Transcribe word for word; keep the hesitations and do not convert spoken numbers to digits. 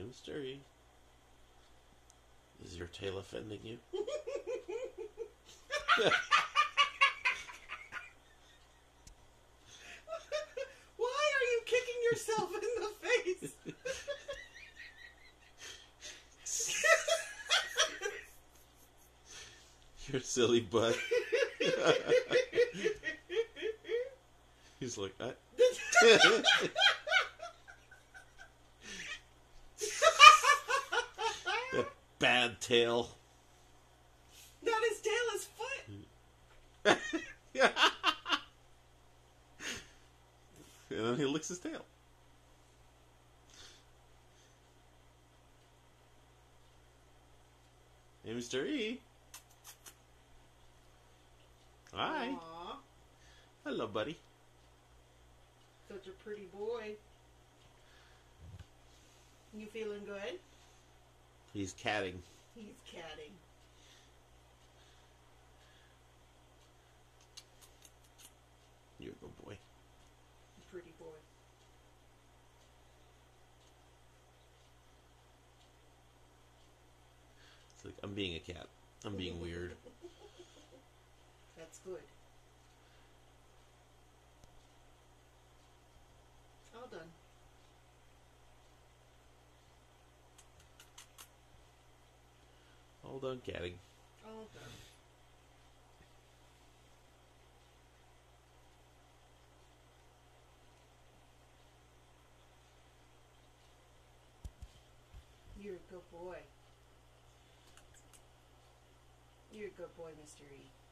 Hamster E. Is your tail offending you? Why are you kicking yourself in the face? You're silly butt. He's like, I... That bad tail. Not his tail, his foot. And then he licks his tail. Hey, Mister E. Hi. Aww, Hello, buddy. such a pretty boy. You feeling good? He's catting. He's catting. You're a good boy. Pretty boy. It's like, I'm being a cat. I'm being weird. That's good. All done. All done catting. All done. You're a good boy. You're a good boy, Mister E.